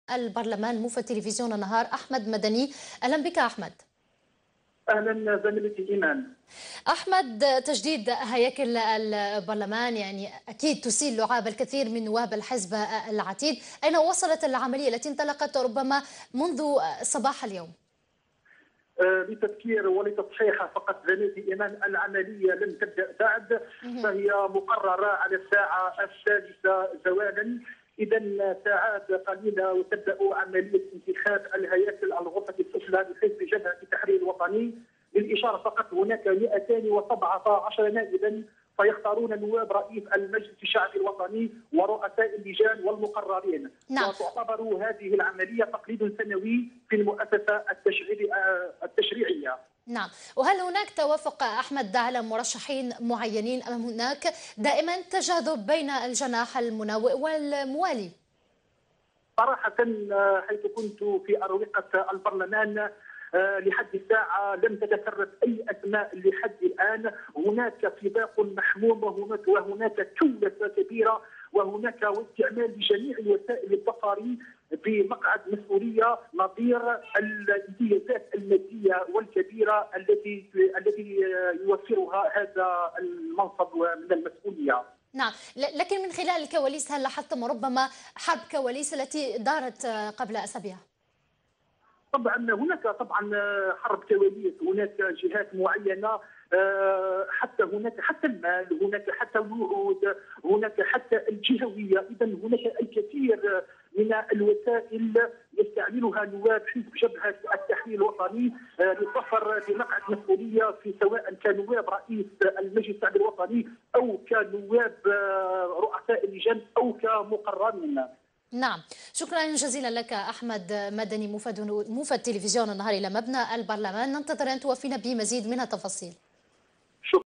البرلمان موفد تلفزيون النهار أحمد مدني. أهلا بك أحمد. اهلا زميلتي ايمان. أحمد، تجديد هياكل البرلمان يعني أكيد تثير لعاب الكثير من نواب الحزب العتيد. أين وصلت العملية التي انطلقت ربما منذ صباح اليوم؟ لتذكير ولتصحيح فقط زميلتي ايمان، العمليه لم تبدا بعد، فهي مقرره على الساعه 6 زوالا. اذا ساعات قليله وتبدا عمليه انتخاب الهياكل الغرفه السفلى لحزب جبهه التحرير الوطني. للاشاره فقط هناك 217 نائبا، فيختارون نواب رئيس المجلس الشعبي الوطني ورؤساء اللجان والمقررين. نعم. وتعتبر هذه العمليه تقليد سنوي في المؤسسه التشريعيه. نعم، وهل هناك توافق أحمد على مرشحين معينين أم هناك دائما تجاذب بين الجناح المناوئ والموالي؟ صراحة حيث كنت في أروقة البرلمان لحد الساعة لم تتسرب أي أسماء لحد الآن. هناك سباق محموم وهناك كلفة كبيرة، وهناك واستعمال لجميع الوسائل البصري بمقعد مسؤولية نظير الامتيازات المادية والكبيرة التي يوفرها هذا المنصب من المسؤولية. نعم، لكن من خلال الكواليس هل لاحظتم ربما حرب كواليس التي دارت قبل أسابيع؟ طبعا هناك حرب كواليس، هناك جهات معينه، حتى هناك حتى المال، هناك حتى الوعود، هناك حتى الجهويه. اذا هناك الكثير من الوسائل يستعملها نواب حزب جبهه التحرير الوطني للظفر بمقعد مسؤوليه، في سواء كنواب رئيس المجلس الشعبي الوطني او كنواب رؤساء اللجان او كمقررين. نعم، شكرا جزيلا لك أحمد مدني موفد تلفزيون النهار إلى مبنى البرلمان. ننتظر أن توفينا بمزيد من التفاصيل.